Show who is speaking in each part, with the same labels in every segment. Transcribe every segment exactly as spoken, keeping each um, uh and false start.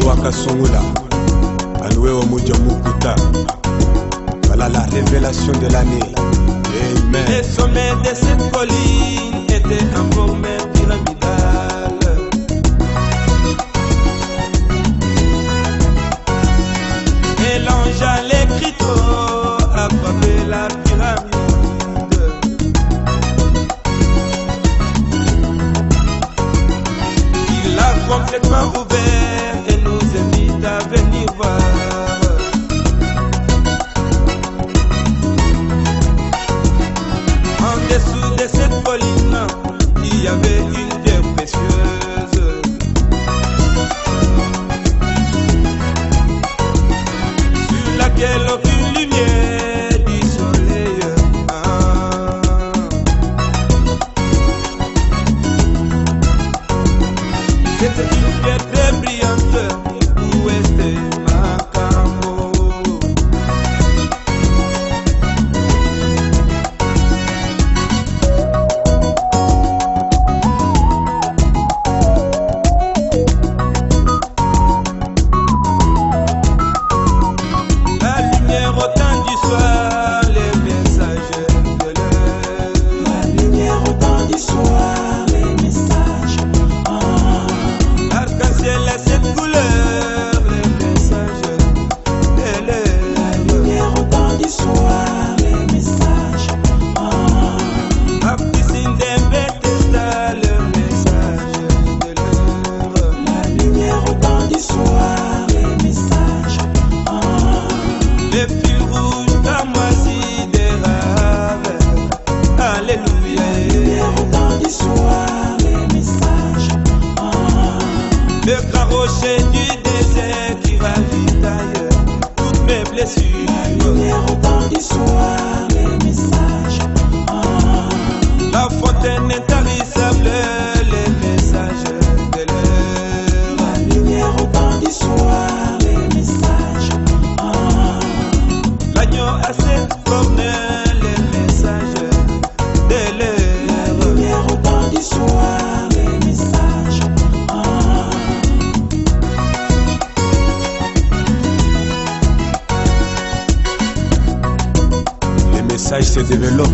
Speaker 1: Wakasungula, Aloué Omudjamukuta. Voilà la révélation de l'année. Amen.
Speaker 2: Les sommets de cette colline étaient en forme pyramidale. Et l'ange à l'écriteau a frappé la pyramide. Il a complètement ouvert et nous invite à venir voir. En dessous de cette colline, il y avait une pierre précieuse. Sur laquelle aucune lumière du soleil. Ah. C'était une pierre très brillante. Où était ma camo? La lumière au temps du soir, les messages de l'heure.
Speaker 3: La lumière au temps du soir, les messages. Ah.
Speaker 2: L'arc-en-ciel a cette couleur, les messages de l'heure.
Speaker 3: La lumière au temps du soir, les messages. Ah.
Speaker 2: La piscine des Bethesda, le message de l'heure.
Speaker 3: La lumière au temps du soir, les messages. Ah.
Speaker 2: Les fils rouges damoisis des raves. Alléluia.
Speaker 3: La lumière au temps du soir, les messages. Ah.
Speaker 2: Le grand rocher du désert qui ravitaille toutes mes blessures.
Speaker 3: La lumière au temps du soir, les messages. Ah.
Speaker 2: La fontaine intarissable, les messages de l'heure.
Speaker 3: La lumière au temps du soir, les messages. Ah.
Speaker 2: L'agneau à sept cornes, les messages de
Speaker 3: La
Speaker 2: l'heure.
Speaker 3: lumière au temps du soir, les messages. Ah.
Speaker 1: Les messages se développent.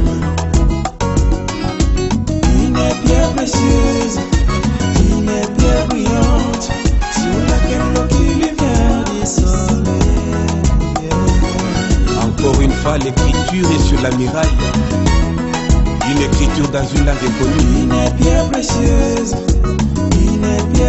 Speaker 3: Une pierre précieuse, une pierre brillante, sur laquelle aucune lumière du soleil.
Speaker 1: Encore une fois, l'écriture est sur la muraille. Une écriture dans une langue inconnue.
Speaker 3: Une pierre précieuse, une pierre